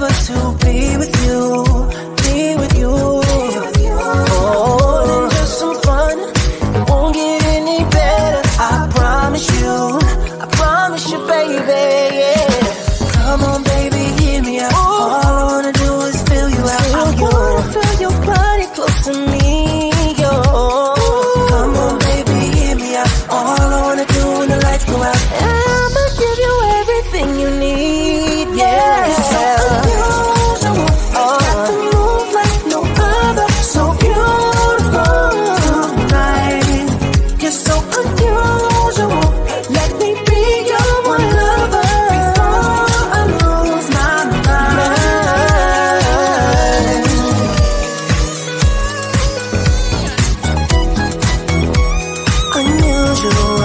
forever to be with you, be with you. More than just some fun, it won't get any better. I promise you, baby, yeah. Come on, baby, hear me out. All I wanna do is fill you out. I wanna feel your body close to me, yo. Come on, baby, hear me out. All I wanna do when the lights go out, I'ma give you everything you need, yeah. You're so unusual, got to move like no other. So beautiful tonight. You're so unusual, let me be your one lover before I lose my mind. Unusual.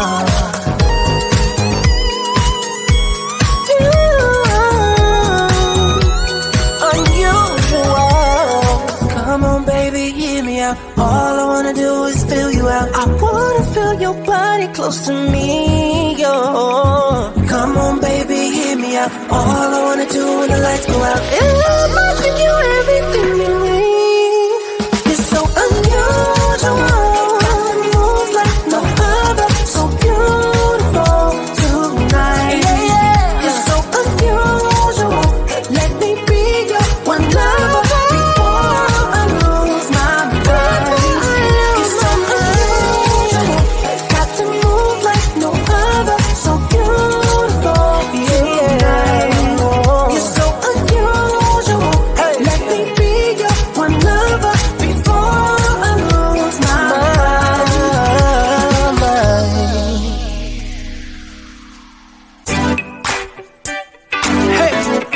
Come on, baby, hear me out. All I wanna do is fill you out. I wanna feel your body close to me, yo. Come on, baby, hear me out. All I wanna do when the lights go out, I'ma give you everything you need. You're so unusual, move like no other. So beautiful tonight. You're so unusual, let me be your one lover before I lose my mind. You're so unusual, got to move like no other. So beautiful tonight. You're so unusual, let me be your one lover before I lose my mind. Hey.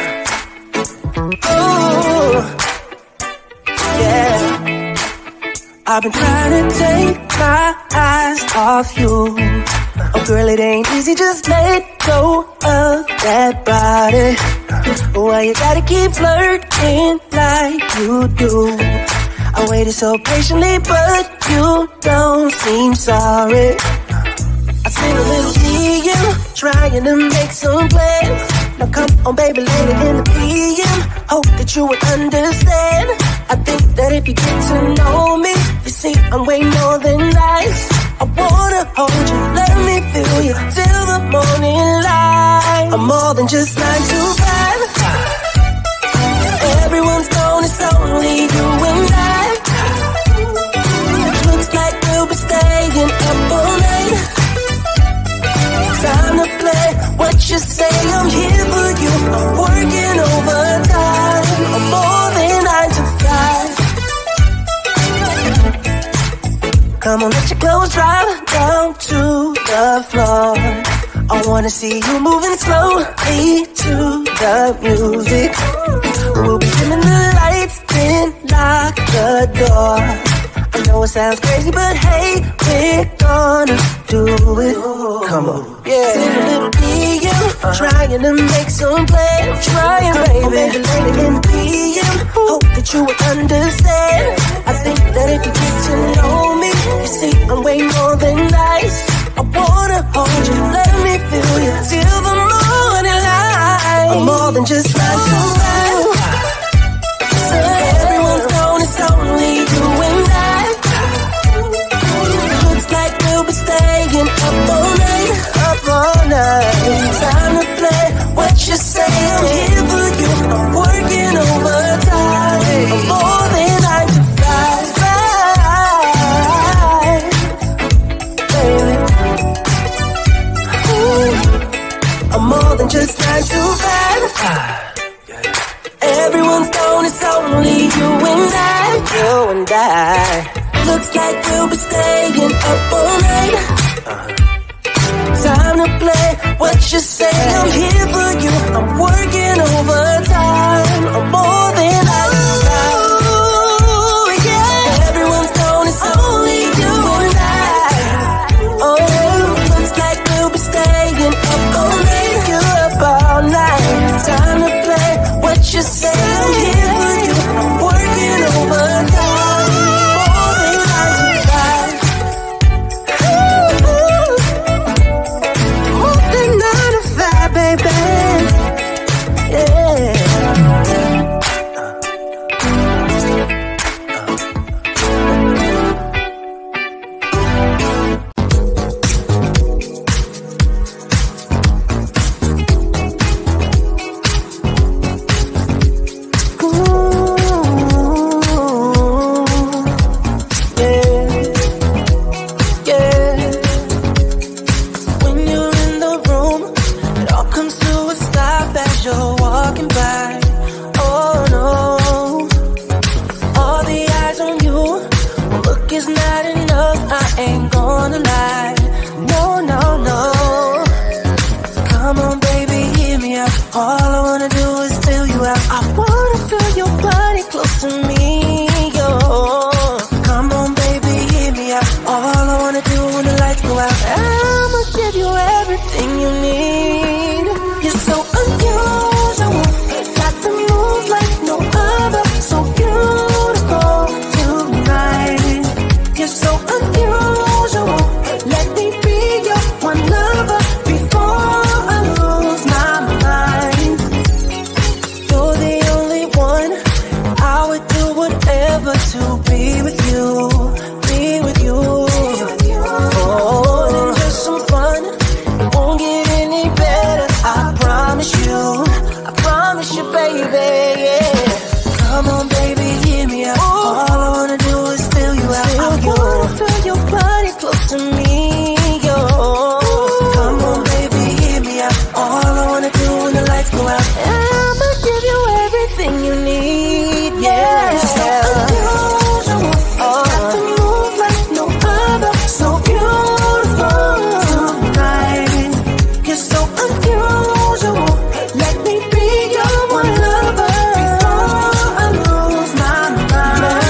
Oh, yeah. I've been trying to take my eyes off you. Oh, girl, it ain't easy, just let go of that body. Why you gotta keep flirting like you do? I waited so patiently, but you don't seem sorry. I seen a little DM, trying to make some plans. Now come on, baby, later in the PM, hope that you would understand. I think that if you get to know me, you see I'm way more than nice. I wanna hold you, let me feel you till the morning light. I'm more than just 9 to 5. Everyone's gone, it's only you and I. Looks like we'll be staying up all night. Time to play what you say, I'm here for you. I'm working overtime, I'm more than 9 to 5. Come on, let your clothes drop down to the floor. I wanna see you moving slowly to the music. We'll be dimming the lights, then lock the door. I know it sounds crazy, but hey, we're gonna do it. Come on, yeah. Send a little DM, trying to make some plans. Trying, baby, later in the PM, hope that you will understand. I think that if you get to know me, you see I'm way more than nice. I wanna hold you, let me feel you till the morning light. I'm more than just 9 to 5. Everyone's gone, it's only you and I. Looks like we'll be staying up all night, up all night. Time to play what you say, I'm here for you. I'm working overtime, I'm more than 9 to 5, baby. Ooh, I'm more than just 9 to 5. Everyone's gone, it's only you and I, you and I. Looks like we'll be staying up all night. Time to play what you say, I'm here for you. I'm working overtime, I'm more than 9 to 5. Ooh, yeah. Everyone's gone, it's only you and I. Oh, looks like we'll be staying up all night, you up all night. Time to play what you say, I'm here for you. I'm working overtime, more than 9 to 5. More than 9 to 5, baby. Yeah. back. Oh no, all the eyes on you. Look is not enough, I ain't gonna lie. No, no, no. Come on, baby, hear me out. All I wanna do is fill you out. I wanna feel your body close to me, yo. Come on, baby, hear me out. All I wanna do when the lights go out, I'ma give you everything you need. You're so unusual, got to move like no other. So beautiful tonight. You're so unusual, let me be your one lover before I lose my mind. You're the only one, I would do whatever to be with you, be with you. More than just some fun, it won't get any better, I promise you, baby, yeah. Come on, baby, hear me out. All I wanna do is fill you out. I wanna feel your body close to me, yo. Come on, baby, hear me out. All I wanna do when the lights go out, I'ma give you everything you need, yeah. You're so unusual, got to move like no other. So beautiful tonight. You're so unusual, let me be your one lover before I lose my mind.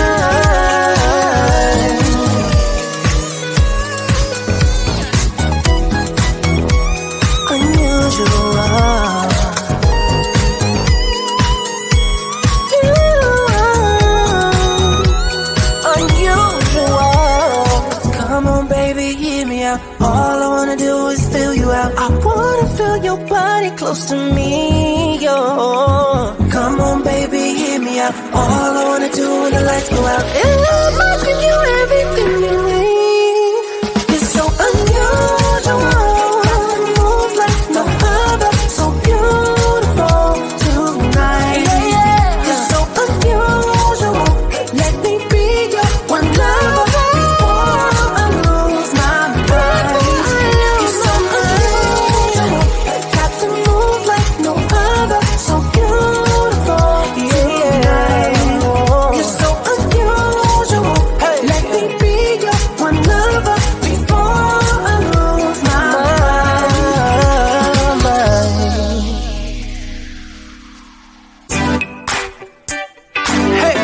Unusual. Come on, baby, hear me out. All I wanna do is fill you out. I wanna feel your body close to me, yo. Come on, baby, hear me out. All I wanna do when the lights go out, I'ma give you everything you need. You're so unusual, move like no other. So beautiful tonight. You're so unusual, let me be your one lover before I lose my mind. You're so unusual, got to move like no other. So beautiful tonight. You're so unusual, let me be your one lover before I lose my mind. Hey.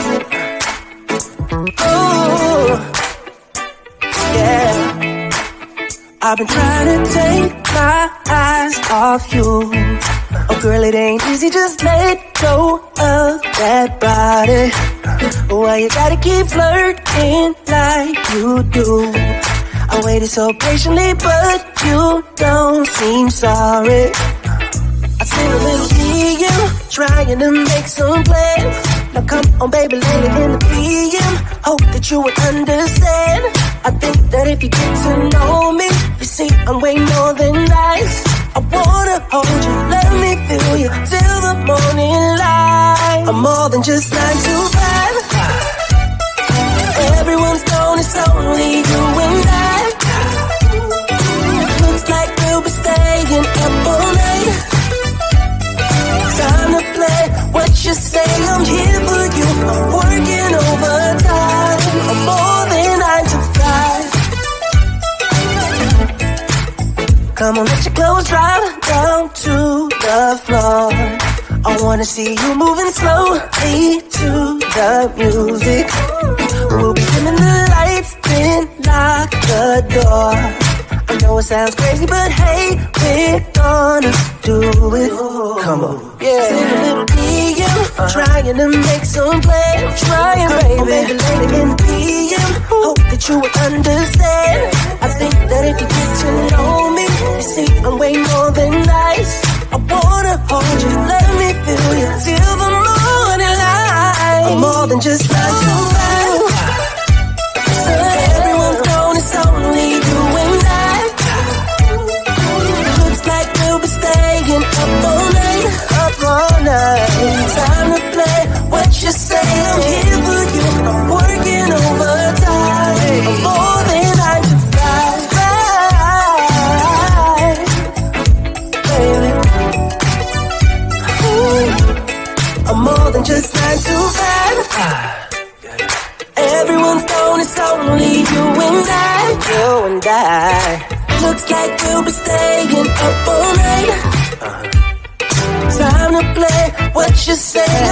Oh, yeah. I've been trying to take my eyes off you. Oh, girl, it ain't easy, just let go of that body. Why you gotta keep flirting like you do? I waited so patiently, but you don't seem sorry. I seen a little DM, trying to make some plans. Now come on, baby, later in the PM, hope that you would understand. I think that if you get to know me, you see I'm way more than nice. I wanna hold you, let me feel you till the morning light. I'm more than just 9 to 5. Everyone's gone, it's only you and I. Looks like we'll be staying up all night. Time to play what you say, I'm here for you. I'm working overtime, I'm more than 9 to 5. Come on, let your clothes drop down to the floor. I wanna see you moving slowly to the music. We'll be dimming the lights, then lock the door. I know it sounds crazy, but hey, we're gonna do it. Come on, yeah. Send a little DM, trying to make some plans. Trying, baby, later in the PM, hope that you will understand. I think that if you get to know me, you see I'm way more than nice. I wanna hold you, let me feel you till the morning light. I'm more than just 9 to 5. Everyone's gone, it's only you and I. Looks like we'll be staying up all night, up all night. Time to play what you say, I'm here for you. I'm working overtime, I'm more than 9 to 5, baby. Ooh. I'm more than just 9 to 5. Everyone's gone, it's only you and I, you and I. Looks like we'll be staying up all night. Time to play, what you say?